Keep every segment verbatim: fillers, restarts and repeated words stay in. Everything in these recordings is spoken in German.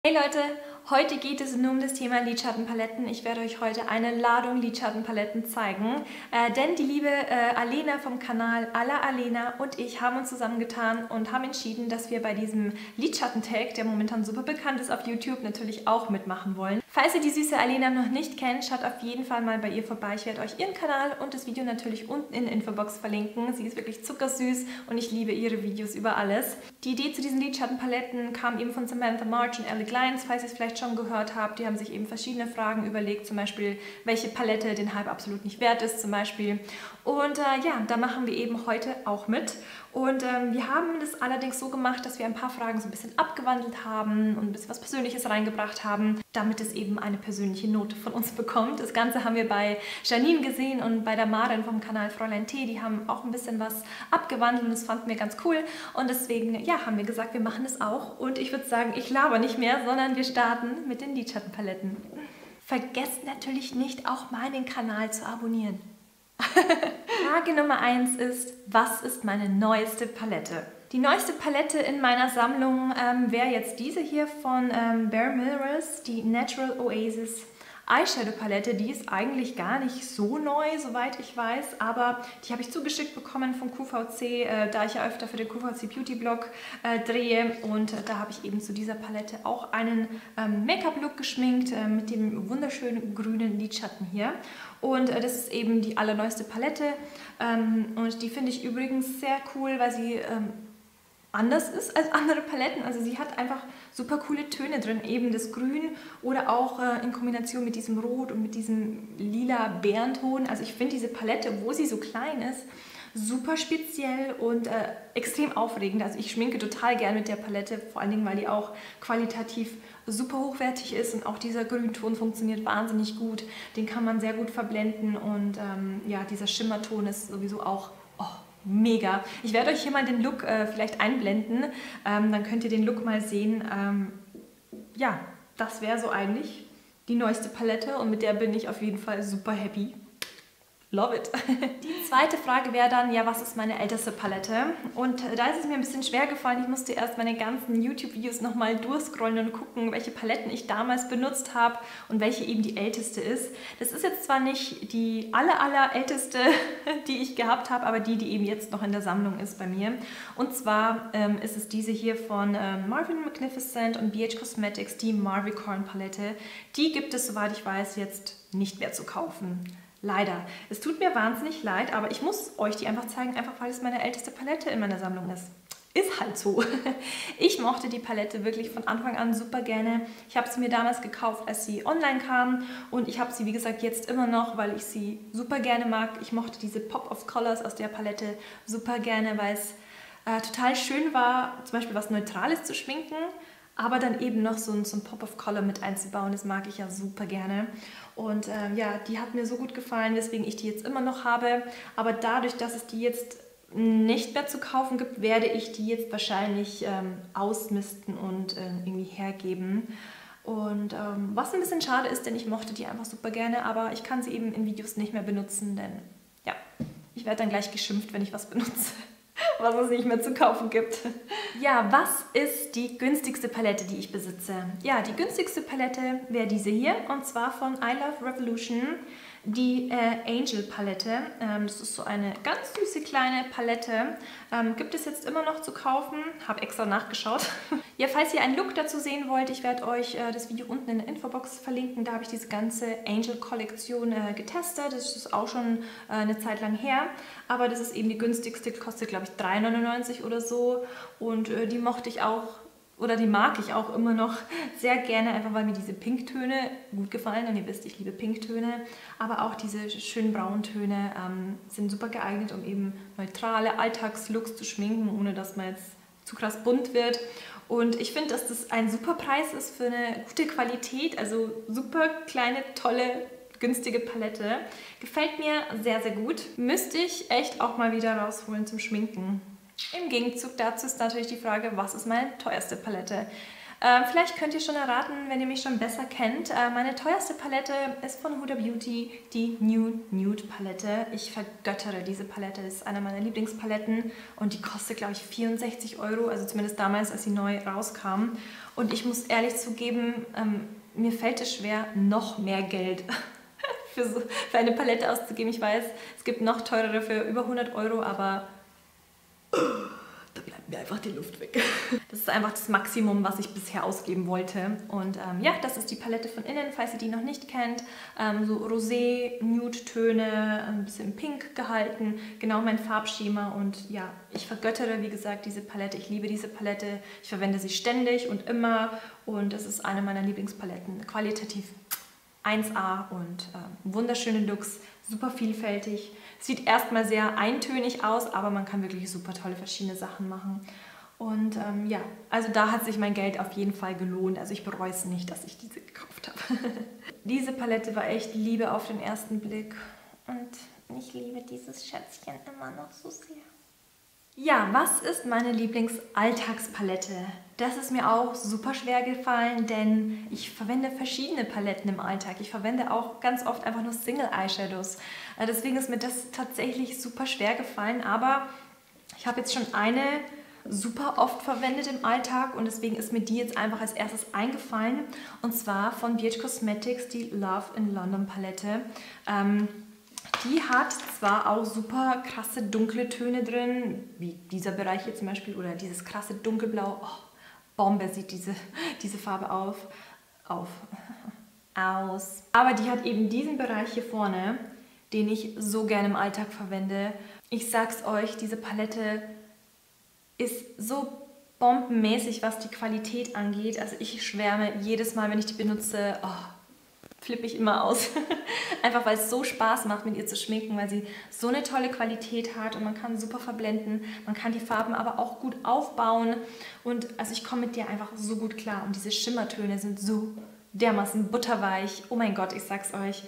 Hey Leute, heute geht es nur um das Thema Lidschattenpaletten. Ich werde euch heute eine Ladung Lidschattenpaletten zeigen, äh, denn die liebe äh, Alena vom Kanal Alla Alena und ich haben uns zusammengetan und haben entschieden, dass wir bei diesem Lidschattentag, der momentan super bekannt ist auf YouTube, natürlich auch mitmachen wollen. Falls ihr die süße Alena noch nicht kennt, schaut auf jeden Fall mal bei ihr vorbei. Ich werde euch ihren Kanal und das Video natürlich unten in der Infobox verlinken. Sie ist wirklich zuckersüß und ich liebe ihre Videos über alles. Die Idee zu diesen Lidschattenpaletten kam eben von Samantha March und Alec Lyons, falls ihr es vielleicht schon gehört habt. Die haben sich eben verschiedene Fragen überlegt, zum Beispiel, welche Palette den Hype absolut nicht wert ist, zum Beispiel. Und äh, ja, da machen wir eben heute auch mit. Und ähm, wir haben das allerdings so gemacht, dass wir ein paar Fragen so ein bisschen abgewandelt haben und ein bisschen was Persönliches reingebracht haben, damit es eben eine persönliche Note von uns bekommt. Das Ganze haben wir bei Janine gesehen und bei der Maren vom Kanal Fräulein T. Die haben auch ein bisschen was abgewandelt und das fanden wir ganz cool. Und deswegen, ja, haben wir gesagt, wir machen das auch. Und ich würde sagen, ich laber nicht mehr, sondern wir starten mit den Lidschattenpaletten. Vergesst natürlich nicht, auch meinen Kanal zu abonnieren. Frage Nummer eins ist, was ist meine neueste Palette? Die neueste Palette in meiner Sammlung ähm, wäre jetzt diese hier von ähm, Bare Minerals, die Natural Oasis Eyeshadow Palette. Die ist eigentlich gar nicht so neu, soweit ich weiß, aber die habe ich zugeschickt bekommen von Q V C, äh, da ich ja öfter für den Q V C Beauty Blog äh, drehe, und äh, da habe ich eben zu dieser Palette auch einen ähm, Make-up-Look geschminkt äh, mit dem wunderschönen grünen Lidschatten hier. Und äh, das ist eben die allerneueste Palette ähm, und die finde ich übrigens sehr cool, weil sie ähm, anders ist als andere Paletten. Also sie hat einfach super coole Töne drin, eben das Grün oder auch äh, in Kombination mit diesem Rot und mit diesem lila Bärenton. Also ich finde diese Palette, wo sie so klein ist, super speziell und äh, extrem aufregend. Also ich schminke total gern mit der Palette, vor allen Dingen, weil die auch qualitativ super hochwertig ist und auch dieser Grünton funktioniert wahnsinnig gut. Den kann man sehr gut verblenden und ähm, ja, dieser Schimmerton ist sowieso auch oh, mega. Ich werde euch hier mal den Look äh, vielleicht einblenden, ähm, dann könnt ihr den Look mal sehen. Ähm, ja, das wäre so eigentlich die neueste Palette und mit der bin ich auf jeden Fall super happy. Love it. Die zweite Frage wäre dann, ja, was ist meine älteste Palette? Und da ist es mir ein bisschen schwer gefallen. Ich musste erst meine ganzen YouTube-Videos nochmal durchscrollen und gucken, welche Paletten ich damals benutzt habe und welche eben die älteste ist. Das ist jetzt zwar nicht die aller, aller älteste, die ich gehabt habe, aber die, die eben jetzt noch in der Sammlung ist bei mir. Und zwar ähm, ist es diese hier von ähm, Marvin Magnificent und B H Cosmetics, die Marvicorn Palette. Die gibt es, soweit ich weiß, jetzt nicht mehr zu kaufen. Leider. Es tut mir wahnsinnig leid, aber ich muss euch die einfach zeigen, einfach weil es meine älteste Palette in meiner Sammlung ist. Ist halt so. Ich mochte die Palette wirklich von Anfang an super gerne. Ich habe sie mir damals gekauft, als sie online kam, und ich habe sie, wie gesagt, jetzt immer noch, weil ich sie super gerne mag. Ich mochte diese Pop of Colors aus der Palette super gerne, weil es äh, total schön war, zum Beispiel was Neutrales zu schminken, aber dann eben noch so ein, so ein Pop of Color mit einzubauen. Das mag ich ja super gerne. Und ähm, ja, die hat mir so gut gefallen, weswegen ich die jetzt immer noch habe. Aber dadurch, dass es die jetzt nicht mehr zu kaufen gibt, werde ich die jetzt wahrscheinlich ähm, ausmisten und äh, irgendwie hergeben. Und ähm, was ein bisschen schade ist, denn ich mochte die einfach super gerne, aber ich kann sie eben in Videos nicht mehr benutzen, denn ja, ich werde dann gleich geschimpft, wenn ich was benutze, was es nicht mehr zu kaufen gibt. Ja, was ist die günstigste Palette, die ich besitze? Ja, die günstigste Palette wäre diese hier, und zwar von I Love Revolution, die äh, Angel Palette. Ähm, das ist so eine ganz süße kleine Palette. Ähm, gibt es jetzt immer noch zu kaufen. Habe extra nachgeschaut. Ja, falls ihr einen Look dazu sehen wollt, ich werde euch äh, das Video unten in der Infobox verlinken. Da habe ich diese ganze Angel-Kollektion äh, getestet. Das ist auch schon äh, eine Zeit lang her. Aber das ist eben die günstigste, kostet glaube ich drei neunundneunzig oder so. Und äh, die mochte ich auch, oder die mag ich auch immer noch sehr gerne, einfach weil mir diese Pinktöne gut gefallen. Und ihr wisst, ich liebe Pinktöne. Aber auch diese schönen Brauntöne ähm, sind super geeignet, um eben neutrale Alltagslooks zu schminken, ohne dass man jetzt zu krass bunt wird. Und ich finde, dass das ein super Preis ist für eine gute Qualität. Also super kleine, tolle, günstige Palette. Gefällt mir sehr, sehr gut. Müsste ich echt auch mal wieder rausholen zum Schminken. Im Gegenzug dazu ist natürlich die Frage, was ist meine teuerste Palette? Äh, vielleicht könnt ihr schon erraten, wenn ihr mich schon besser kennt. Äh, meine teuerste Palette ist von Huda Beauty, die Nude Nude Palette. Ich vergöttere diese Palette, das ist eine meiner Lieblingspaletten und die kostet, glaube ich, vierundsechzig Euro, also zumindest damals, als sie neu rauskam. Und ich muss ehrlich zugeben, ähm, mir fällt es schwer, noch mehr Geld für, so, für eine Palette auszugeben. Ich weiß, es gibt noch teurere für über hundert Euro, aber da bleibt mir einfach die Luft weg. Das ist einfach das Maximum, was ich bisher ausgeben wollte. Und ähm, ja, das ist die Palette von innen, falls ihr die noch nicht kennt. Ähm, so Rosé, Nude-Töne, ein bisschen pink gehalten. Genau mein Farbschema. Und ja, ich vergöttere, wie gesagt, diese Palette. Ich liebe diese Palette. Ich verwende sie ständig und immer. Und es ist eine meiner Lieblingspaletten. Qualitativ eins A und ähm, wunderschöne Looks, super vielfältig. Sieht erstmal sehr eintönig aus, aber man kann wirklich super tolle verschiedene Sachen machen. Und ähm, ja, also da hat sich mein Geld auf jeden Fall gelohnt. Also ich bereue es nicht, dass ich diese gekauft habe. Diese Palette war echt Liebe auf den ersten Blick. Und ich liebe dieses Schätzchen immer noch so sehr. Ja, was ist meine Lieblingsalltagspalette? Das ist mir auch super schwer gefallen, denn ich verwende verschiedene Paletten im Alltag. Ich verwende auch ganz oft einfach nur Single Eyeshadows. Deswegen ist mir das tatsächlich super schwer gefallen, aber ich habe jetzt schon eine super oft verwendet im Alltag und deswegen ist mir die jetzt einfach als erstes eingefallen, und zwar von B H Cosmetics, die Love in London Palette. Ähm, Die hat zwar auch super krasse dunkle Töne drin, wie dieser Bereich hier zum Beispiel, oder dieses krasse dunkelblau. Oh, Bombe sieht diese, diese Farbe auf, auf, aus. Aber die hat eben diesen Bereich hier vorne, den ich so gerne im Alltag verwende. Ich sag's euch, diese Palette ist so bombenmäßig, was die Qualität angeht. Also ich schwärme jedes Mal, wenn ich die benutze. Oh, flippe ich immer aus. Einfach weil es so Spaß macht, mit ihr zu schminken, weil sie so eine tolle Qualität hat und man kann super verblenden, man kann die Farben aber auch gut aufbauen und also ich komme mit der einfach so gut klar und diese Schimmertöne sind so dermaßen butterweich. Oh mein Gott, ich sag's euch.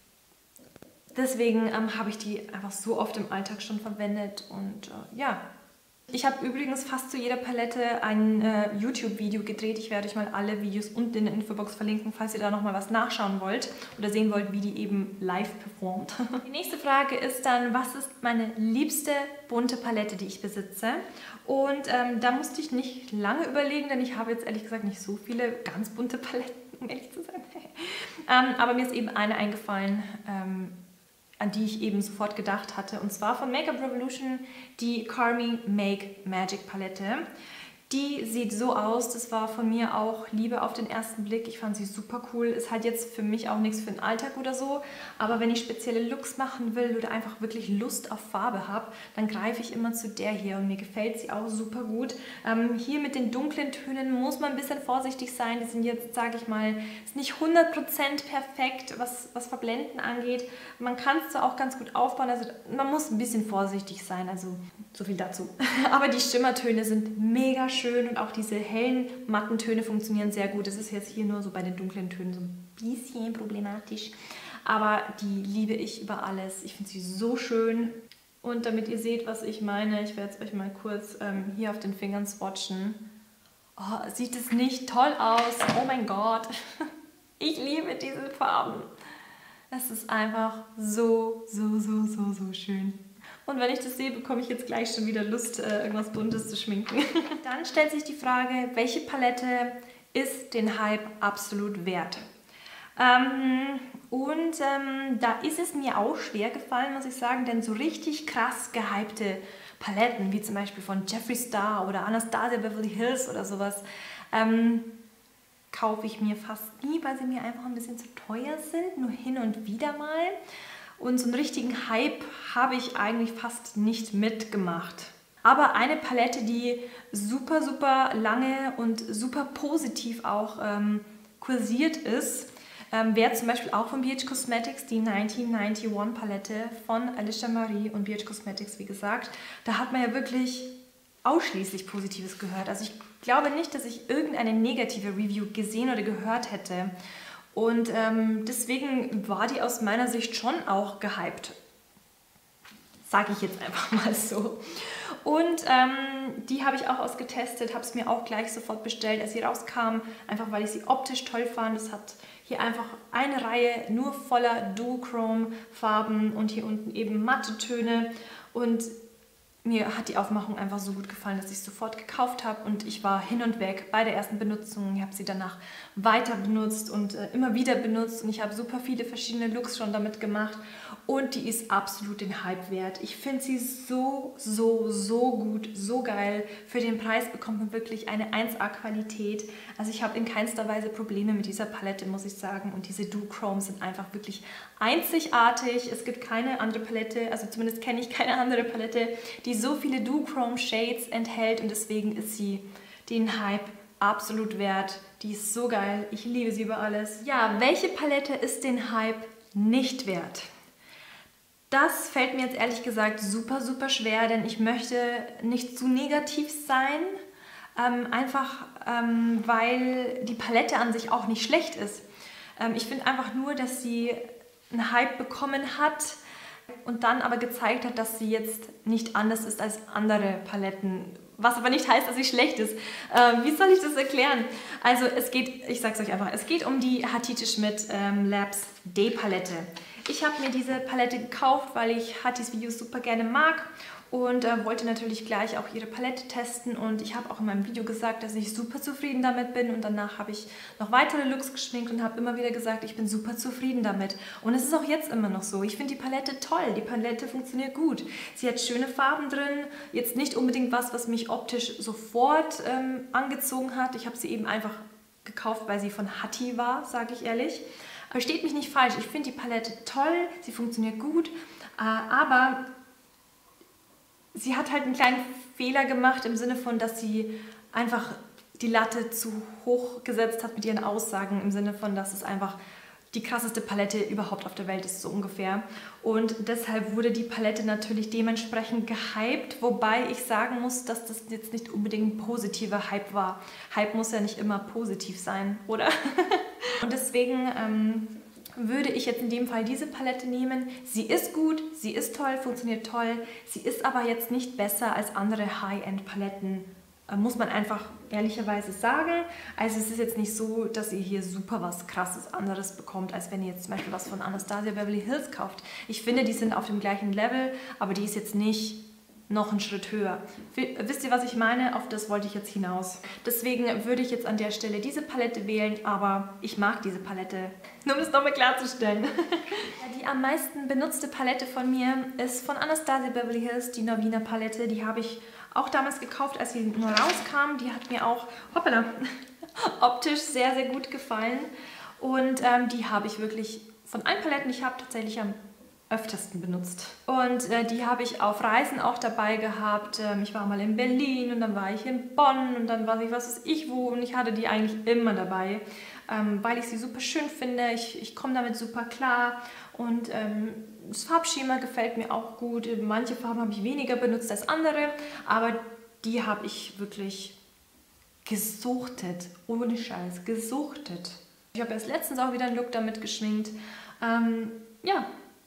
Deswegen ähm, habe ich die einfach so oft im Alltag schon verwendet und äh, ja. Ich habe übrigens fast zu jeder Palette ein äh, YouTube-Video gedreht. Ich werde euch mal alle Videos unten in der Infobox verlinken, falls ihr da nochmal was nachschauen wollt oder sehen wollt, wie die eben live performt. Die nächste Frage ist dann, was ist meine liebste bunte Palette, die ich besitze? Und ähm, da musste ich nicht lange überlegen, denn ich habe jetzt ehrlich gesagt nicht so viele ganz bunte Paletten, um ehrlich zu sein. ähm, aber mir ist eben eine eingefallen, ähm, an die ich eben sofort gedacht hatte. Und zwar von Makeup Revolution die Carmine Make Magic Palette. Die sieht so aus, das war von mir auch Liebe auf den ersten Blick. Ich fand sie super cool. Ist halt jetzt für mich auch nichts für den Alltag oder so. Aber wenn ich spezielle Looks machen will oder einfach wirklich Lust auf Farbe habe, dann greife ich immer zu der hier. Und mir gefällt sie auch super gut. Ähm, hier mit den dunklen Tönen muss man ein bisschen vorsichtig sein. Die sind jetzt, sage ich mal, ist nicht hundert Prozent perfekt, was, was Verblenden angeht. Man kann es zwar auch ganz gut aufbauen, also man muss ein bisschen vorsichtig sein. Also so viel dazu. Aber die Schimmertöne sind mega schön und auch diese hellen, matten Töne funktionieren sehr gut. Das ist jetzt hier nur so bei den dunklen Tönen so ein bisschen problematisch. Aber die liebe ich über alles. Ich finde sie so schön. Und damit ihr seht, was ich meine, ich werde es euch mal kurz ähm, hier auf den Fingern swatchen. Oh, sieht es nicht toll aus? Oh mein Gott. Ich liebe diese Farben. Es ist einfach so, so, so, so, so schön. Und wenn ich das sehe, bekomme ich jetzt gleich schon wieder Lust, irgendwas Buntes zu schminken. Dann stellt sich die Frage, welche Palette ist den Hype absolut wert? Ähm, und ähm, da ist es mir auch schwer gefallen, muss ich sagen, denn so richtig krass gehypte Paletten, wie zum Beispiel von Jeffree Star oder Anastasia Beverly Hills oder sowas, ähm, kaufe ich mir fast nie, weil sie mir einfach ein bisschen zu teuer sind, nur hin und wieder mal. Und so einen richtigen Hype habe ich eigentlich fast nicht mitgemacht. Aber eine Palette, die super, super lange und super positiv auch ähm, kursiert ist, ähm, wäre zum Beispiel auch von B H Cosmetics die neunzehnhunderteinundneunzig Palette von Alicia Marie und B H Cosmetics, wie gesagt. Da hat man ja wirklich ausschließlich Positives gehört. Also ich glaube nicht, dass ich irgendeine negative Review gesehen oder gehört hätte. Und ähm, deswegen war die aus meiner Sicht schon auch gehypt. Sage ich jetzt einfach mal so. Und ähm, die habe ich auch ausgetestet, habe es mir auch gleich sofort bestellt, als sie rauskam, einfach weil ich sie optisch toll fand. Es hat hier einfach eine Reihe nur voller Duochrome-Farben und hier unten eben matte Töne. Und mir hat die Aufmachung einfach so gut gefallen, dass ich es sofort gekauft habe und ich war hin und weg bei der ersten Benutzung. Ich habe sie danach weiter benutzt und äh, immer wieder benutzt und ich habe super viele verschiedene Looks schon damit gemacht und die ist absolut den Hype wert. Ich finde sie so, so, so gut, so geil. Für den Preis bekommt man wirklich eine eins A Qualität. Also ich habe in keinster Weise Probleme mit dieser Palette, muss ich sagen. Und diese Duochrome sind einfach wirklich einzigartig. Es gibt keine andere Palette, also zumindest kenne ich keine andere Palette, die so viele Duochrome Shades enthält und deswegen ist sie den Hype absolut wert. Die ist so geil, ich liebe sie über alles. Ja, welche Palette ist den Hype nicht wert? Das fällt mir jetzt ehrlich gesagt super, super schwer, denn ich möchte nicht zu negativ sein, ähm, einfach ähm, weil die Palette an sich auch nicht schlecht ist. Ähm, ich finde einfach nur, dass sie einen Hype bekommen hat und dann aber gezeigt hat, dass sie jetzt nicht anders ist als andere Paletten. Was aber nicht heißt, dass sie schlecht ist. Ähm, wie soll ich das erklären? Also es geht, ich sag's euch einfach, es geht um die Hatite Schmidt ähm, Labs D-Palette. Ich habe mir diese Palette gekauft, weil ich Hatties Videos super gerne mag und äh, wollte natürlich gleich auch ihre Palette testen und ich habe auch in meinem Video gesagt, dass ich super zufrieden damit bin und danach habe ich noch weitere Looks geschminkt und habe immer wieder gesagt, ich bin super zufrieden damit und es ist auch jetzt immer noch so. Ich finde die Palette toll, die Palette funktioniert gut. Sie hat schöne Farben drin, jetzt nicht unbedingt was, was mich optisch sofort ähm, angezogen hat. Ich habe sie eben einfach gekauft, weil sie von Hatti war, sage ich ehrlich. Versteht mich nicht falsch, ich finde die Palette toll, sie funktioniert gut, äh, aber sie hat halt einen kleinen Fehler gemacht im Sinne von, dass sie einfach die Latte zu hoch gesetzt hat mit ihren Aussagen, im Sinne von, dass es einfach die krasseste Palette überhaupt auf der Welt ist, so ungefähr. Und deshalb wurde die Palette natürlich dementsprechend gehypt, wobei ich sagen muss, dass das jetzt nicht unbedingt ein positiver Hype war. Hype muss ja nicht immer positiv sein, oder? Und deswegen ähm, würde ich jetzt in dem Fall diese Palette nehmen. Sie ist gut, sie ist toll, funktioniert toll. Sie ist aber jetzt nicht besser als andere High-End-Paletten, äh, muss man einfach ehrlicherweise sagen. Also es ist jetzt nicht so, dass ihr hier super was Krasses anderes bekommt, als wenn ihr jetzt zum Beispiel was von Anastasia Beverly Hills kauft. Ich finde, die sind auf dem gleichen Level, aber die ist jetzt nicht noch einen Schritt höher. Wisst ihr, was ich meine? Auf das wollte ich jetzt hinaus. Deswegen würde ich jetzt an der Stelle diese Palette wählen, aber ich mag diese Palette. Nur um das nochmal klarzustellen. Die am meisten benutzte Palette von mir ist von Anastasia Beverly Hills, die Norvina Palette. Die habe ich auch damals gekauft, als sie nur rauskam. Die hat mir auch, hoppala, optisch sehr, sehr gut gefallen. Und ähm, die habe ich wirklich von allen Paletten, die ich habe, tatsächlich am öftesten benutzt. Und äh, die habe ich auf Reisen auch dabei gehabt. Ähm, ich war mal in Berlin und dann war ich in Bonn und dann war ich was weiß ich wo und ich hatte die eigentlich immer dabei, ähm, weil ich sie super schön finde. Ich, ich komme damit super klar und ähm, das Farbschema gefällt mir auch gut. Manche Farben habe ich weniger benutzt als andere, aber die habe ich wirklich gesuchtet. Ohne Scheiß, gesuchtet. Ich habe erst letztens auch wieder einen Look damit geschminkt. Ähm, ja.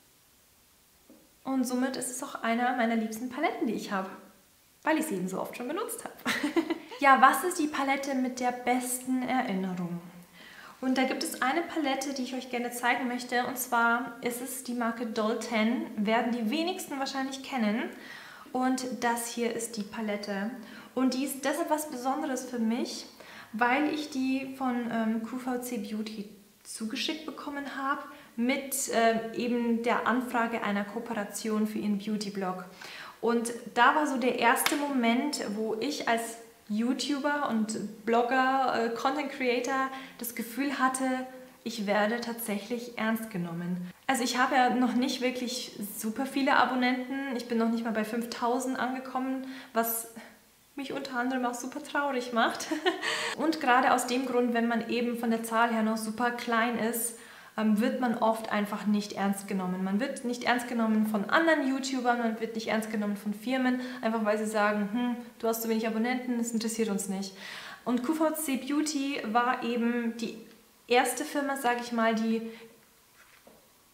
Und somit ist es auch einer meiner liebsten Paletten, die ich habe, weil ich sie eben so oft schon benutzt habe. Ja, was ist die Palette mit der besten Erinnerung? Und da gibt es eine Palette, die ich euch gerne zeigen möchte, und zwar ist es die Marke Doll ten, werden die wenigsten wahrscheinlich kennen. Und das hier ist die Palette. Und die ist deshalb was Besonderes für mich, weil ich die von ähm, Q V C Beauty zugeschickt bekommen habe, mit äh, eben der Anfrage einer Kooperation für ihren Beauty-Blog. Und da war so der erste Moment, wo ich als YouTuber und Blogger, äh, Content Creator das Gefühl hatte, ich werde tatsächlich ernst genommen. Also ich habe ja noch nicht wirklich super viele Abonnenten, ich bin noch nicht mal bei fünftausend angekommen, was mich unter anderem auch super traurig macht. Und gerade aus dem Grund, wenn man eben von der Zahl her noch super klein ist, wird man oft einfach nicht ernst genommen. Man wird nicht ernst genommen von anderen YouTubern, man wird nicht ernst genommen von Firmen, einfach weil sie sagen, hm, du hast zu wenig Abonnenten, das interessiert uns nicht. Und Q V C Beauty war eben die erste Firma, sage ich mal, die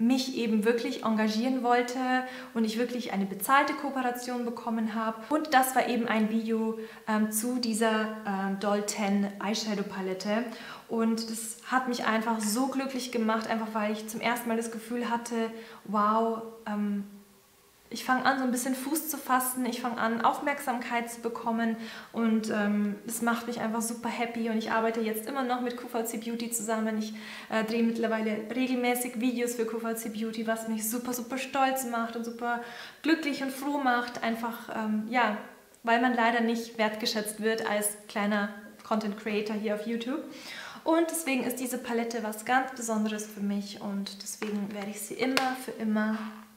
mich eben wirklich engagieren wollte und ich wirklich eine bezahlte Kooperation bekommen habe. Und das war eben ein Video ähm, zu dieser ähm, Doll zehn Eyeshadow Palette. Und das hat mich einfach so glücklich gemacht, einfach weil ich zum ersten Mal das Gefühl hatte, wow, ähm, ich fange an, so ein bisschen Fuß zu fassen, ich fange an, Aufmerksamkeit zu bekommen und ähm, das macht mich einfach super happy und ich arbeite jetzt immer noch mit Q V C Beauty zusammen. Ich äh, drehe mittlerweile regelmäßig Videos für Q V C Beauty, was mich super, super stolz macht und super glücklich und froh macht, einfach, ähm, ja, weil man leider nicht wertgeschätzt wird als kleiner Content Creator hier auf YouTube. Und deswegen ist diese Palette was ganz Besonderes für mich und deswegen werde ich sie immer für immer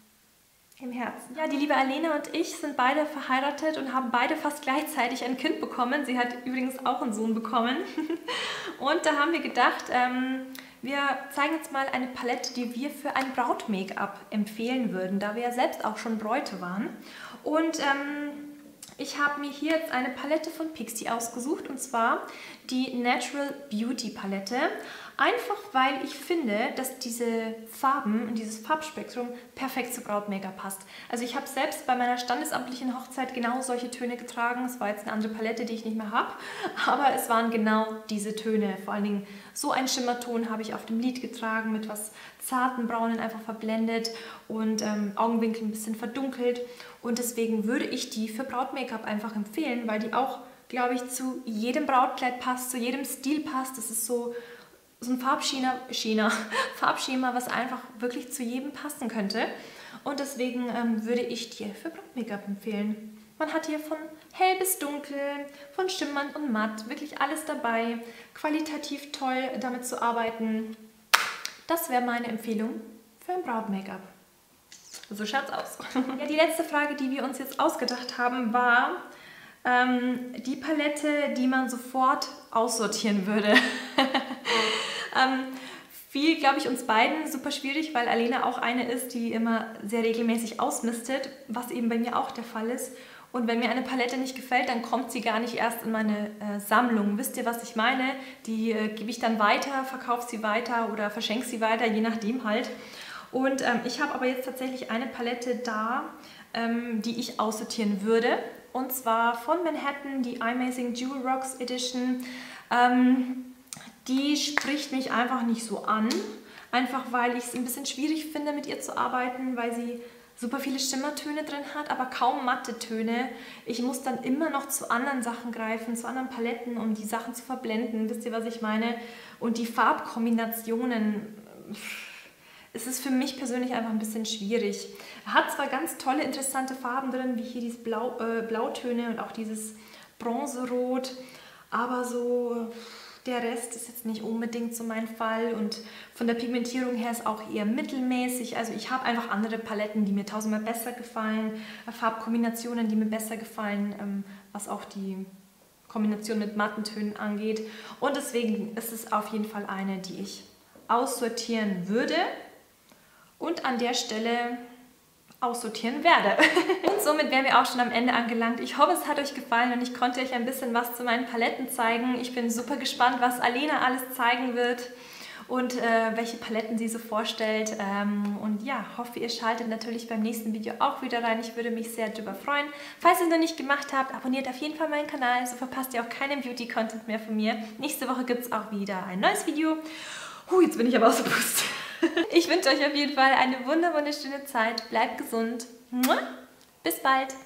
im Herzen. Ja, die liebe Alena und ich sind beide verheiratet und haben beide fast gleichzeitig ein Kind bekommen. Sie hat übrigens auch einen Sohn bekommen. Und da haben wir gedacht, ähm, wir zeigen jetzt mal eine Palette, die wir für ein Braut-Make-up empfehlen würden, da wir ja selbst auch schon Bräute waren. Und ähm, ich habe mir hier jetzt eine Palette von Pixi ausgesucht und zwar die Natural Beauty Palette. Einfach weil ich finde, dass diese Farben und dieses Farbspektrum perfekt zu Braut-Make-up passt. Also ich habe selbst bei meiner standesamtlichen Hochzeit genau solche Töne getragen. Es war jetzt eine andere Palette, die ich nicht mehr habe, aber es waren genau diese Töne. Vor allen Dingen so ein Schimmerton habe ich auf dem Lid getragen, mit was zarten Braunen einfach verblendet und ähm, Augenwinkel ein bisschen verdunkelt. Und deswegen würde ich die für Braut-Make-up einfach empfehlen, weil die auch, glaube ich, zu jedem Brautkleid passt, zu jedem Stil passt. Das ist so so ein Farbschema, China, Farbschema, was einfach wirklich zu jedem passen könnte. Und deswegen ähm, würde ich dir für Braut-Make-up empfehlen. Man hat hier von hell bis dunkel, von schimmernd und matt, wirklich alles dabei. Qualitativ toll, damit zu arbeiten. Das wäre meine Empfehlung für ein Braut-Make-up. So schaut's aus. Ja, die letzte Frage, die wir uns jetzt ausgedacht haben, war ähm, die Palette, die man sofort aussortieren würde. ähm, fiel, glaube ich, uns beiden super schwierig, weil Alena auch eine ist, die immer sehr regelmäßig ausmistet, was eben bei mir auch der Fall ist. Und wenn mir eine Palette nicht gefällt, dann kommt sie gar nicht erst in meine äh, Sammlung. Wisst ihr, was ich meine? Die äh, gebe ich dann weiter, verkaufe sie weiter oder verschenke sie weiter, je nachdem halt. Und ähm, ich habe aber jetzt tatsächlich eine Palette da, ähm, die ich aussortieren würde. Und zwar von Manhattan, die Amazing Jewel Rocks Edition. Ähm, die spricht mich einfach nicht so an. Einfach weil ich es ein bisschen schwierig finde, mit ihr zu arbeiten, weil sie super viele Schimmertöne drin hat, aber kaum matte Töne. Ich muss dann immer noch zu anderen Sachen greifen, zu anderen Paletten, um die Sachen zu verblenden. Wisst ihr, was ich meine? Und die Farbkombinationen, es ist für mich persönlich einfach ein bisschen schwierig. Er hat zwar ganz tolle, interessante Farben drin, wie hier diese Blau, äh, Blautöne und auch dieses Bronzerot, aber so der Rest ist jetzt nicht unbedingt so mein Fall und von der Pigmentierung her ist auch eher mittelmäßig. Also ich habe einfach andere Paletten, die mir tausendmal besser gefallen, Farbkombinationen, die mir besser gefallen, ähm, was auch die Kombination mit matten Tönen angeht. Und deswegen ist es auf jeden Fall eine, die ich aussortieren würde und an der Stelle aussortieren werde. Und somit wären wir auch schon am Ende angelangt. Ich hoffe, es hat euch gefallen und ich konnte euch ein bisschen was zu meinen Paletten zeigen. Ich bin super gespannt, was Alena alles zeigen wird und äh, welche Paletten sie so vorstellt. Ähm, und ja, hoffe, ihr schaltet natürlich beim nächsten Video auch wieder rein. Ich würde mich sehr darüber freuen. Falls ihr es noch nicht gemacht habt, abonniert auf jeden Fall meinen Kanal, so verpasst ihr auch keinen Beauty-Content mehr von mir. Nächste Woche gibt es auch wieder ein neues Video. Huh, jetzt bin ich aber aus der Puste. Ich wünsche euch auf jeden Fall eine wunderschöne Zeit. Bleibt gesund. Bis bald.